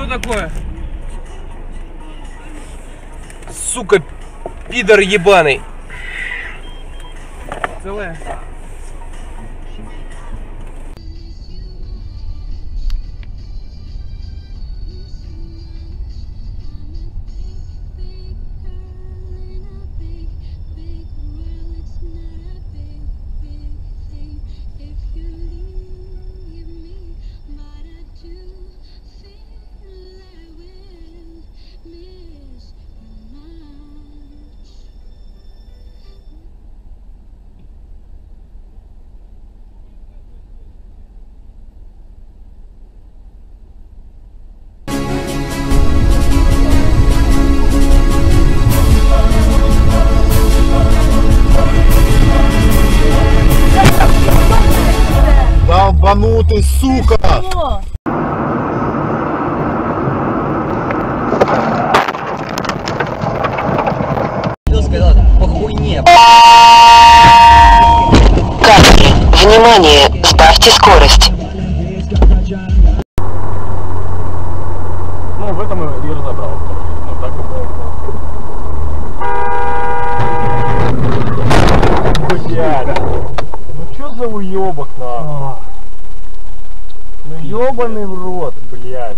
такое? Сука, пидор ебаный. Целая? Долбанутый, сука! По хуйне. Капли. Внимание, сбавьте скорость. Ну, в этом и разобрал. Вот так и блядь. Ну чё за уёбок нахуй? Ну ёбаный в рот, блядь.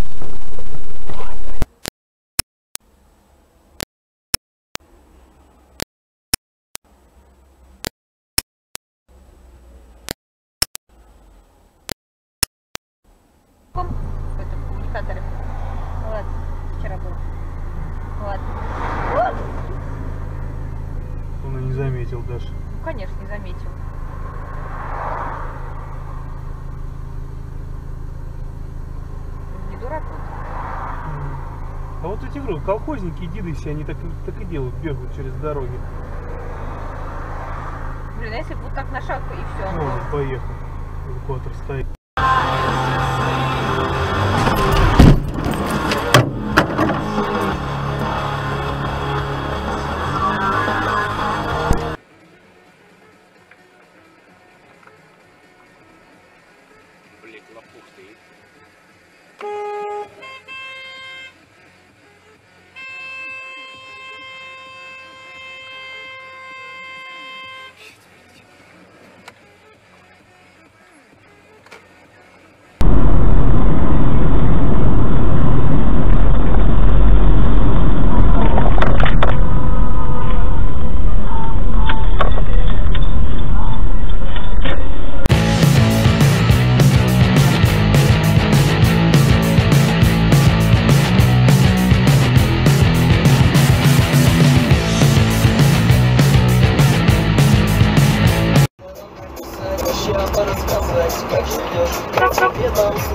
В этом коммуникаторе. Ладно, вчера был. Ладно. Он и не заметил даже. Ну, конечно, не заметил. Не дурак вот. А вот эти говорю, колхозники и деды все, они так и делают, бегают через дороги. Блин, а если бы вот так на шаг и все. Ну, он поехал. Эвакуатор стоит. Блять, лопух стоит. Рассказать, как живешь.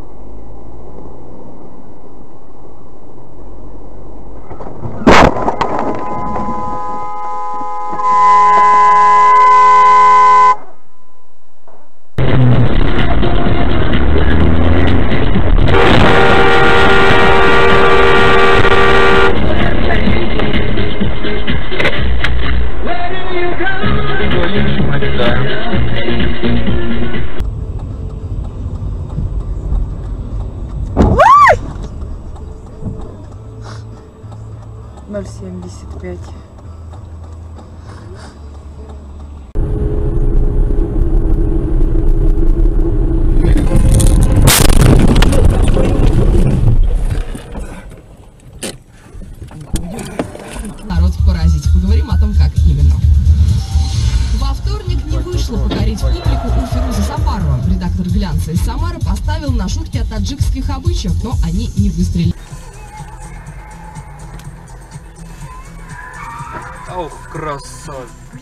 0,75. Народ поразить. Поговорим о том, как именно. Во вторник не вышло покорить публику у Фируза Сафарова. Редактор «Глянца» из Самары поставил на шутки о таджикских обычаях, но они не выстрелили. Ох, красавец.